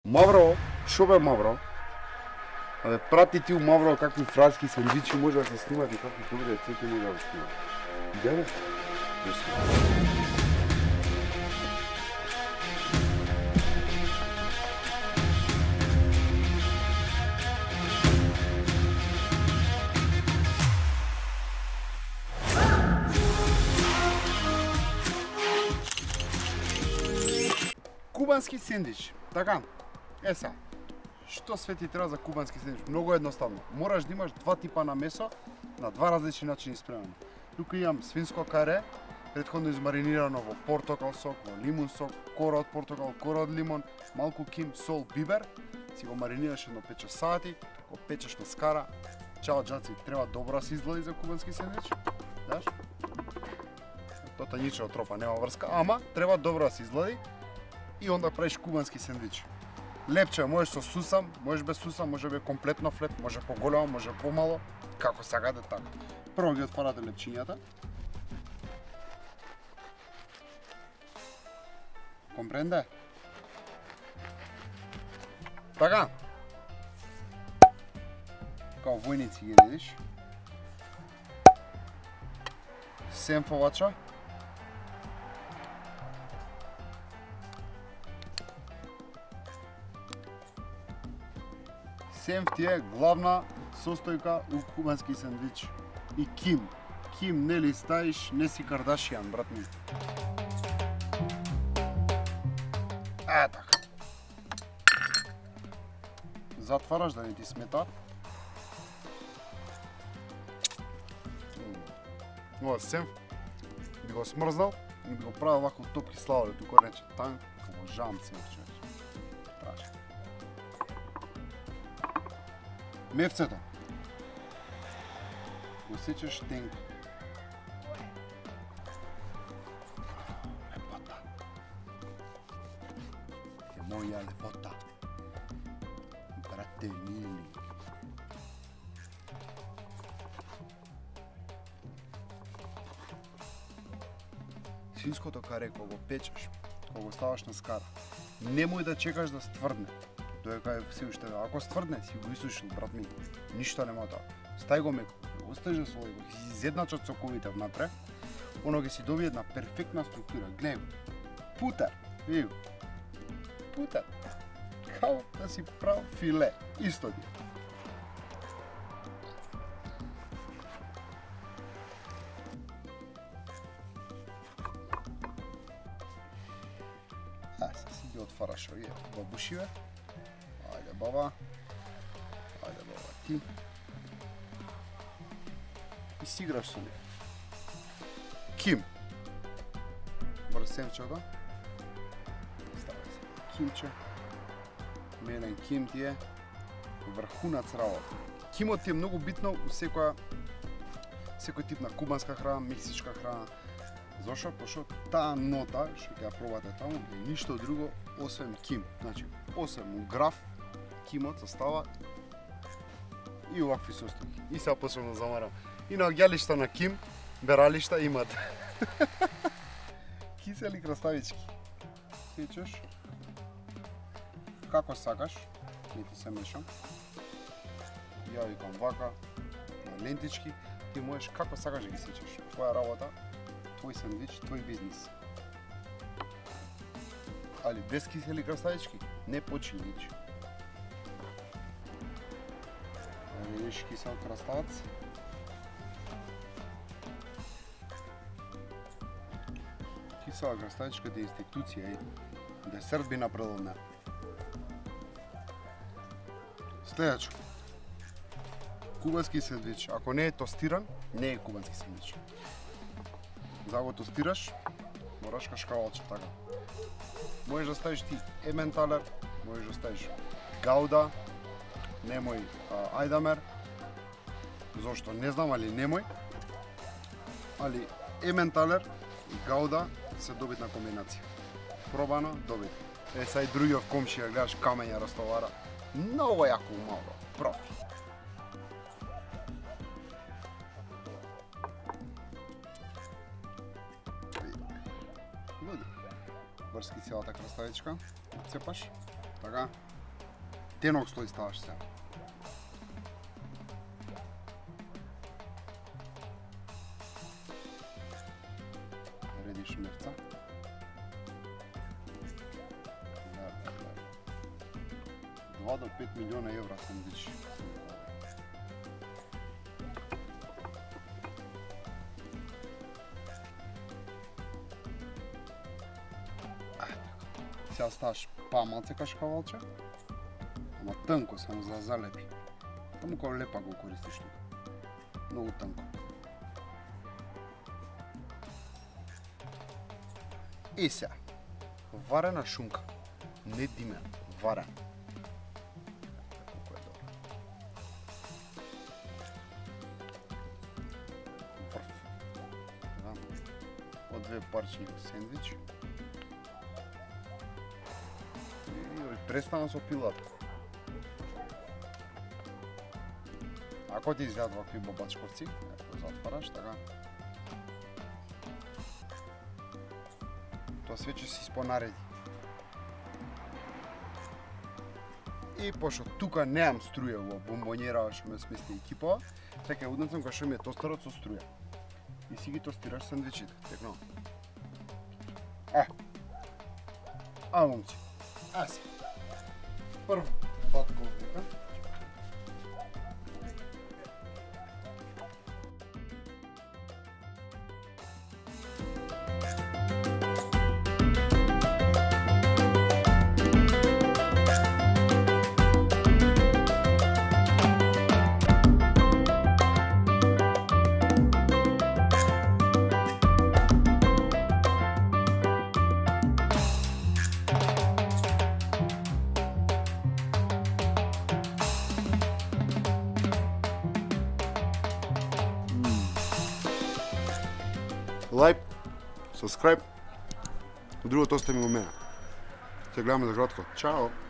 Мавро, шо бе Мавро? Абе, прати ти у Мавро какви фраски сандвичи може да се снимат и какви добри рецепти може да се снимат. Иде Кубански сендвич. Така. Еса. Што све ти треба за кубански сендвич? Многу едноставно. Мораш да имаш два типа на месо на два различни начини спремено. Тука имам свинско каре, претходно измаринирано во портокал сок, во лимун сок, кора од портокал, кора од лимон, малку ким, сол, бибер. Си го маринираш едно 5 сати, го печеш на скара. Чао джаци, треба добро да се изглади за кубански сендвич. Даш? Тоа ничего тропа, нема врска, ама треба добро да се изглади и онда правиш кубански сендвич. Лепче, можеш со сусам, можеш без сусам, може бе комплетно флет, може поголемо, може помало, како сакате така. Прво ги отварате лепчињата. Компренде? Така. Као војници ги видиш. Семфовача. Семф ти е главна состојка у кубански сендвич. И ким. Ким нели стаиш, не си Кардашијан, брат ми. Така. Затвараш да не ти смета. Ова семф би го смрзнал и би го правил вако топки сладолед, тука рече танк, обожавам семф, човече. Страшно. Мевцето. Го сечеш тенко. Лепота. Е моја лепота. Брате мили. Свинското каре, кога го печеш, кога го ставаш на скара, немој да чекаш да стврдне. Додека се уште, ако стврдне, си го исушил, брат ми, ништо нема тоа. Стај го меко, оставиш да слои, го изедначат соковите внатре, оно ќе си добие една перфектна структура. Гледај го, путер, види го, путер, као да си прав филе, исто ти. Се си ги отвараш овие бабушиве. Ајде баба. Ајде баба ти. И си играш со нив. Ким. Брз семчето. Ставај се. Кимче. Менен ким ти е врхунац работа. Кимот ти е многу битно у секој тип на кубанска храна, мексичка храна. Зошто? Пошто таа нота што ќе ја пробате таму е ништо друго освен ким. Значи, освен граф, кимот се става и овакви состојки. И сега почнам да замарам. И на ѓалишта на ким, бералишта имат. Кисели краставички. Сечеш како сакаш, не ти се мешам. Ја викам вака, на лентички, ти можеш како сакаш да ги сечеш. Твоја работа, твој сендвич, твој бизнис. Али без кисели краставички не почини ничи. Видиш кисел краставац. Кисела краставичка е институција и десерт би направил не. Следачко. Кубански сендвич. Ако не е тостиран, не е кубански сендвич. За го тостираш, мораш кашкавалче така. Можеш да ставиш ти ементалер, можеш да ставиш гауда, немој ајдамер. Зошто? Не знам, али немој. Али ементалер и гауда се добитна комбинација. Пробана, добит. Са и другиот комшија, гледаш камења растовара. Многу јако умало, профи. Врски целата краставичка, цепаш, така. тенок слој ставаш сега. Редиш мерца. 2 до 5 милиона евра сандвич. Сега ставаш памалце кашкавалче, ама тънко само за да залепи. Таму као лепа го користиш тука. Многу тънко. И сега, варена шунка, не димен, варена. Колко е добро. Врв. Од 2 парчи сендвич. Престана со пилата. Ако ти изгледат вакви бабачковци, ако затвараш, така. Тоа све ќе се испонареди. И пошто тука неам струја во бомбонјера што ме смести екипа, така уднесам кога што ми е тостерот со струја. И си ги тостираш сандвичите, текно. Момци. Аси. Прво, патковника. Лайк, subscribe, другото остави го мене. Се гледаме за кратко. Чао!